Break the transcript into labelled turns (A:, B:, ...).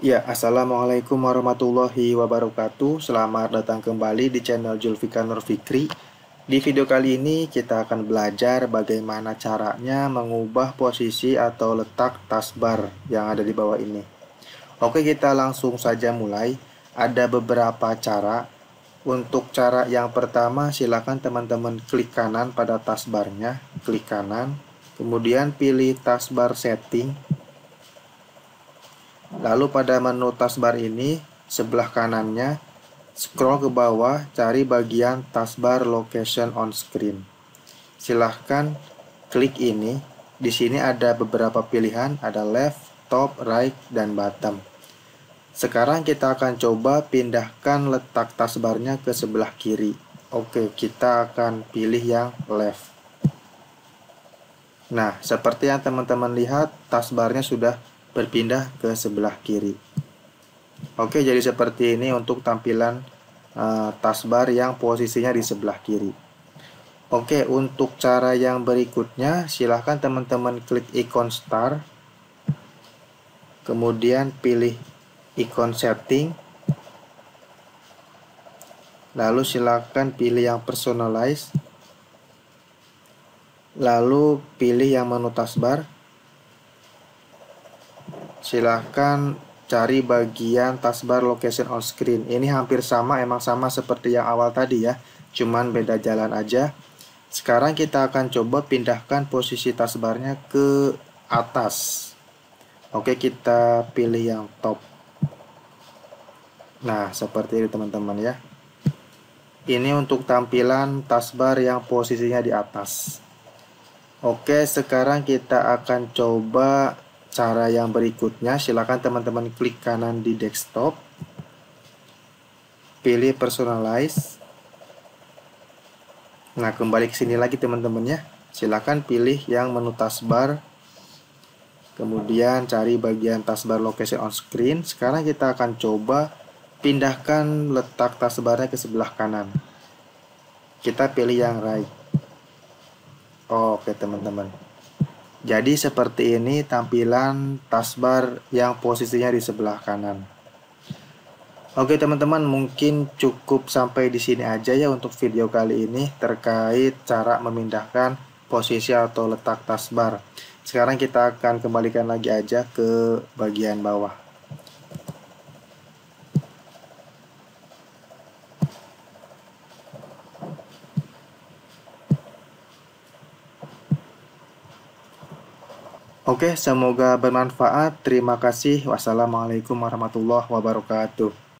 A: Ya, Assalamualaikum warahmatullahi wabarakatuh. Selamat datang kembali di channel Julfikar Nur Fikri. Di video kali ini kita akan belajar bagaimana caranya mengubah posisi atau letak taskbar yang ada di bawah ini. Oke, kita langsung saja mulai. Ada beberapa cara. Untuk cara yang pertama, silakan teman-teman klik kanan pada taskbarnya, klik kanan, kemudian pilih taskbar setting. Lalu pada menu taskbar ini, sebelah kanannya, scroll ke bawah, cari bagian taskbar location on screen. Silahkan klik ini. Di sini ada beberapa pilihan, ada left, top, right, dan bottom. Sekarang kita akan coba pindahkan letak taskbarnya ke sebelah kiri. Oke, kita akan pilih yang left. Nah, seperti yang teman-teman lihat, taskbarnya sudah berpindah ke sebelah kiri. Oke, jadi seperti ini untuk tampilan taskbar yang posisinya di sebelah kiri. Oke, untuk cara yang berikutnya, silahkan teman-teman klik ikon star, kemudian pilih ikon setting, lalu silahkan pilih yang personalize, lalu pilih yang menu taskbar. Silahkan cari bagian taskbar location on screen. Ini hampir sama, emang sama seperti yang awal tadi ya, cuman beda jalan aja. Sekarang kita akan coba pindahkan posisi taskbarnya ke atas. Oke, kita pilih yang top. Nah, seperti ini teman-teman ya. Ini untuk tampilan taskbar yang posisinya di atas. Oke, sekarang kita akan coba cara yang berikutnya. Silakan teman-teman klik kanan di desktop, pilih personalize. Nah, kembali ke sini lagi teman-teman ya. Silakan pilih yang menu taskbar, kemudian cari bagian taskbar location on screen. Sekarang kita akan coba pindahkan letak taskbarnya ke sebelah kanan. Kita pilih yang right. Oke teman-teman. Jadi seperti ini tampilan taskbar yang posisinya di sebelah kanan. Oke teman-teman, mungkin cukup sampai di sini aja ya untuk video kali ini terkait cara memindahkan posisi atau letak taskbar. Sekarang kita akan kembalikan lagi aja ke bagian bawah. Oke, semoga bermanfaat. Terima kasih. Wassalamualaikum warahmatullahi wabarakatuh.